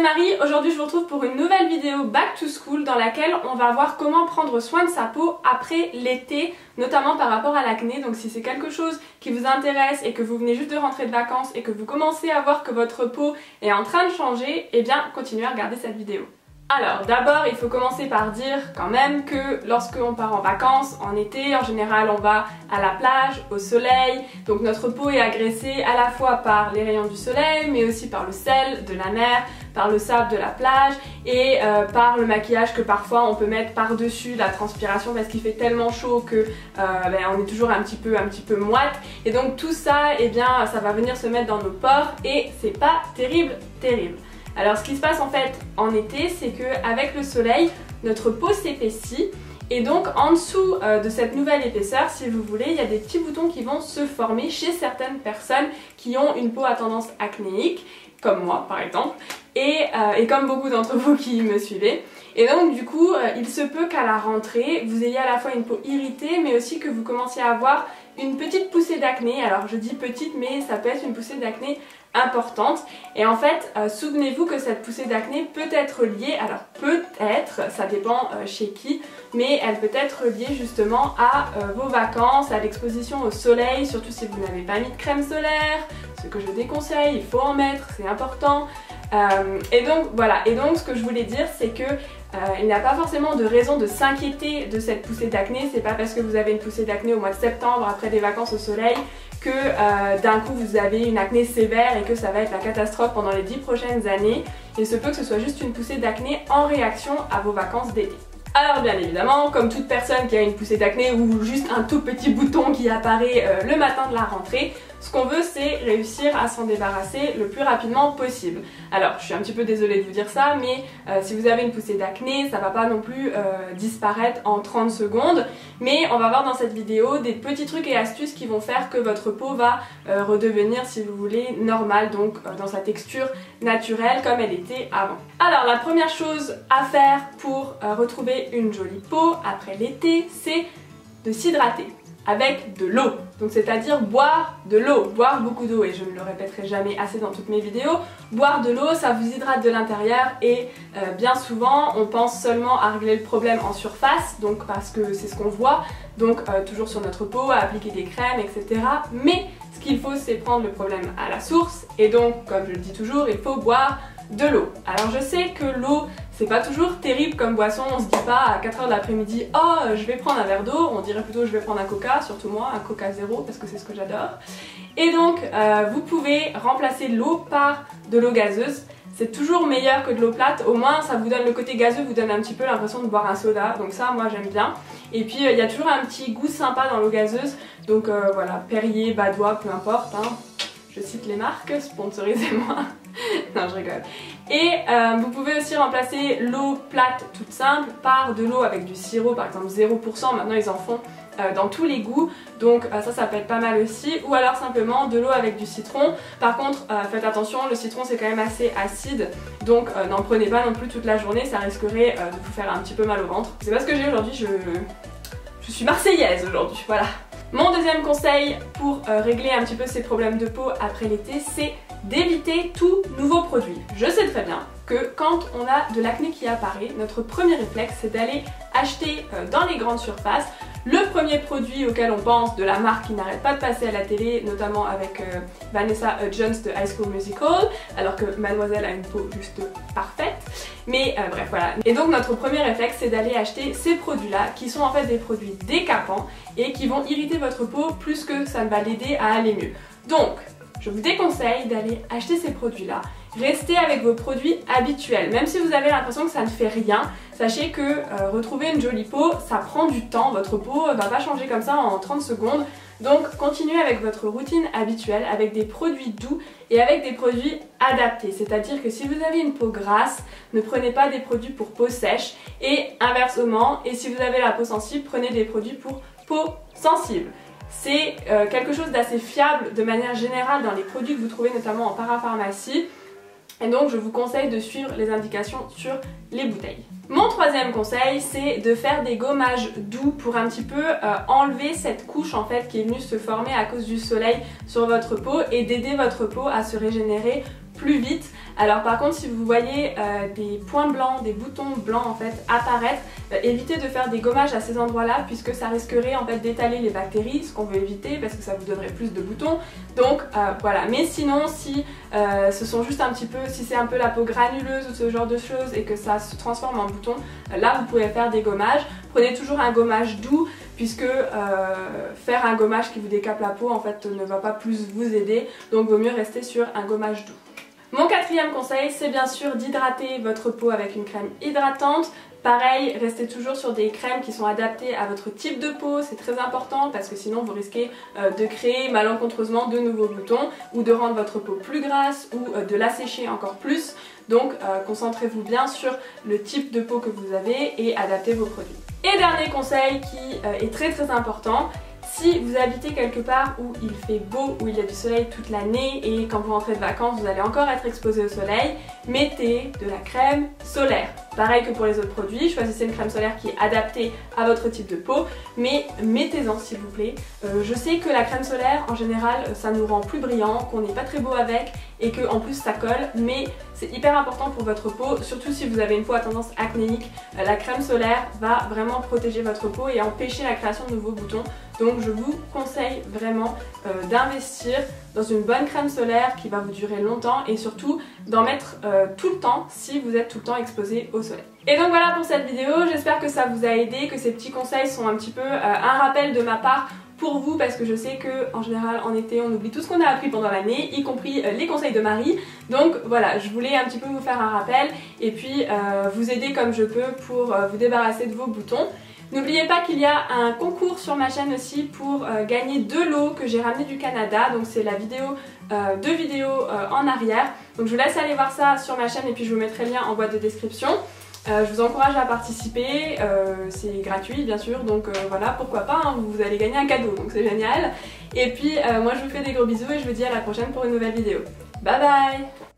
Marie, aujourd'hui je vous retrouve pour une nouvelle vidéo Back to School dans laquelle on va voir comment prendre soin de sa peau après l'été, notamment par rapport à l'acné. Donc si c'est quelque chose qui vous intéresse et que vous venez juste de rentrer de vacances et que vous commencez à voir que votre peau est en train de changer, eh bien continuez à regarder cette vidéo. Alors d'abord il faut commencer par dire quand même que lorsqu'on part en vacances en été, en général on va à la plage, au soleil, donc notre peau est agressée à la fois par les rayons du soleil mais aussi par le sel de la mer, par le sable de la plage et par le maquillage que parfois on peut mettre par-dessus la transpiration parce qu'il fait tellement chaud que on est toujours un petit peu moite et donc tout ça, eh bien ça va venir se mettre dans nos pores et c'est pas terrible. Alors ce qui se passe en fait en été, c'est qu'avec le soleil, notre peau s'épaissit et donc en dessous de cette nouvelle épaisseur, si vous voulez, il y a des petits boutons qui vont se former chez certaines personnes qui ont une peau à tendance acnéique, comme moi par exemple, et comme beaucoup d'entre vous qui me suivez. Et donc du coup, il se peut qu'à la rentrée, vous ayez à la fois une peau irritée, mais aussi que vous commenciez à avoir une petite poussée d'acné. Alors je dis petite, mais ça peut être une poussée d'acné importante. Et en fait, souvenez-vous que cette poussée d'acné peut être liée, alors peut-être, ça dépend chez qui, mais elle peut être liée justement à vos vacances, à l'exposition au soleil, surtout si vous n'avez pas mis de crème solaire, ce que je déconseille, il faut en mettre, c'est important. Et donc voilà, et donc ce que je voulais dire c'est que il n'y a pas forcément de raison de s'inquiéter de cette poussée d'acné. C'est pas parce que vous avez une poussée d'acné au mois de septembre après des vacances au soleil que d'un coup vous avez une acné sévère et que ça va être la catastrophe pendant les 10 prochaines années. Il se peut que ce soit juste une poussée d'acné en réaction à vos vacances d'été. Alors bien évidemment, comme toute personne qui a une poussée d'acné ou juste un tout petit bouton qui apparaît le matin de la rentrée, ce qu'on veut c'est réussir à s'en débarrasser le plus rapidement possible. Alors je suis un petit peu désolée de vous dire ça, mais si vous avez une poussée d'acné, ça va pas non plus disparaître en 30 secondes. Mais on va voir dans cette vidéo des petits trucs et astuces qui vont faire que votre peau va redevenir, si vous voulez, normale, donc dans sa texture naturelle comme elle était avant. Alors la première chose à faire pour retrouver une jolie peau après l'été, c'est de s'hydrater avec de l'eau. Donc c'est-à-dire boire de l'eau, boire beaucoup d'eau, et je ne le répéterai jamais assez dans toutes mes vidéos. Boire de l'eau, ça vous hydrate de l'intérieur et bien souvent on pense seulement à régler le problème en surface, donc parce que c'est ce qu'on voit, donc toujours sur notre peau, à appliquer des crèmes, etc. Mais ce qu'il faut c'est prendre le problème à la source et donc comme je le dis toujours, il faut boire de l'eau. Alors je sais que l'eau c'est pas toujours terrible comme boisson, on se dit pas à 4h de l'après-midi oh je vais prendre un verre d'eau, on dirait plutôt je vais prendre un coca, surtout moi un coca zéro parce que c'est ce que j'adore. Et donc vous pouvez remplacer l'eau par de l'eau gazeuse. C'est toujours meilleur que de l'eau plate, au moins ça vous donne le côté gazeux, vous donne un petit peu l'impression de boire un soda, donc ça moi j'aime bien. Et puis il y a toujours un petit goût sympa dans l'eau gazeuse, donc voilà, Perrier, Badois, peu importe, hein. Je cite les marques, sponsorisez-moi. Non, je rigole. Et vous pouvez aussi remplacer l'eau plate toute simple par de l'eau avec du sirop, par exemple 0%, maintenant ils en font dans tous les goûts, donc ça peut être pas mal aussi, ou alors simplement de l'eau avec du citron. Par contre faites attention, le citron c'est quand même assez acide, donc n'en prenez pas non plus toute la journée, ça risquerait de vous faire un petit peu mal au ventre. C'est pas ce que j'ai aujourd'hui, je suis marseillaise aujourd'hui, voilà. Mon deuxième conseil pour régler un petit peu ces problèmes de peau après l'été, c'est d'éviter tout nouveau produit. Je sais très bien que quand on a de l'acné qui apparaît, notre premier réflexe c'est d'aller acheter dans les grandes surfaces le premier produit auquel on pense de la marque qui n'arrête pas de passer à la télé, notamment avec Vanessa Hudgens de High School Musical, alors que Mademoiselle a une peau juste parfaite. Mais bref, voilà. Et donc notre premier réflexe c'est d'aller acheter ces produits-là, qui sont en fait des produits décapants et qui vont irriter votre peau plus que ça ne va l'aider à aller mieux. Donc, je vous déconseille d'aller acheter ces produits-là. Restez avec vos produits habituels. Même si vous avez l'impression que ça ne fait rien, sachez que retrouver une jolie peau, ça prend du temps. Votre peau va pas changer comme ça en 30 secondes. Donc continuez avec votre routine habituelle, avec des produits doux et avec des produits adaptés. C'est-à-dire que si vous avez une peau grasse, ne prenez pas des produits pour peau sèche et inversement. Et si vous avez la peau sensible, prenez des produits pour peau sensible. C'est quelque chose d'assez fiable de manière générale dans les produits que vous trouvez notamment en parapharmacie. Et donc je vous conseille de suivre les indications sur les bouteilles. Mon troisième conseil, c'est de faire des gommages doux pour un petit peu enlever cette couche en fait qui est venue se former à cause du soleil sur votre peau et d'aider votre peau à se régénérer plus vite. Alors par contre, si vous voyez des points blancs, des boutons blancs en fait apparaître, évitez de faire des gommages à ces endroits-là puisque ça risquerait en fait d'étaler les bactéries, ce qu'on veut éviter parce que ça vous donnerait plus de boutons. Donc voilà, mais sinon si ce sont juste un petit peu, si c'est un peu la peau granuleuse ou ce genre de choses et que ça se transforme en boutons, là vous pouvez faire des gommages. Prenez toujours un gommage doux puisque faire un gommage qui vous décape la peau en fait ne va pas plus vous aider, donc vaut mieux rester sur un gommage doux. Mon quatrième conseil, c'est bien sûr d'hydrater votre peau avec une crème hydratante. Pareil, restez toujours sur des crèmes qui sont adaptées à votre type de peau, c'est très important parce que sinon vous risquez de créer malencontreusement de nouveaux boutons ou de rendre votre peau plus grasse ou de l'assécher encore plus. Donc concentrez-vous bien sur le type de peau que vous avez et adaptez vos produits. Et dernier conseil qui est très important, si vous habitez quelque part où il fait beau, où il y a du soleil toute l'année et quand vous rentrez de vacances vous allez encore être exposé au soleil, mettez de la crème solaire. Pareil que pour les autres produits, choisissez une crème solaire qui est adaptée à votre type de peau, mais mettez-en s'il vous plaît. Je sais que la crème solaire en général ça nous rend plus brillant, qu'on n'est pas très beau avec et que en plus ça colle, mais c'est hyper important pour votre peau, surtout si vous avez une peau à tendance acnéique. La crème solaire va vraiment protéger votre peau et empêcher la création de nouveaux boutons. Donc je vous conseille vraiment d'investir dans une bonne crème solaire qui va vous durer longtemps et surtout d'en mettre tout le temps si vous êtes tout le temps exposé au soleil. Et donc voilà pour cette vidéo, j'espère que ça vous a aidé, que ces petits conseils sont un petit peu un rappel de ma part pour vous parce que je sais que en général en été on oublie tout ce qu'on a appris pendant l'année, y compris les conseils de Marie. Donc voilà, je voulais un petit peu vous faire un rappel et puis vous aider comme je peux pour vous débarrasser de vos boutons. N'oubliez pas qu'il y a un concours sur ma chaîne aussi pour gagner 2 lots que j'ai ramené du Canada, donc c'est la vidéo, 2 vidéos en arrière. Donc je vous laisse aller voir ça sur ma chaîne et puis je vous mettrai le lien en boîte de description. Je vous encourage à participer, c'est gratuit bien sûr, donc voilà, pourquoi pas, hein, vous allez gagner un cadeau, donc c'est génial. Et puis moi je vous fais des gros bisous et je vous dis à la prochaine pour une nouvelle vidéo. Bye bye!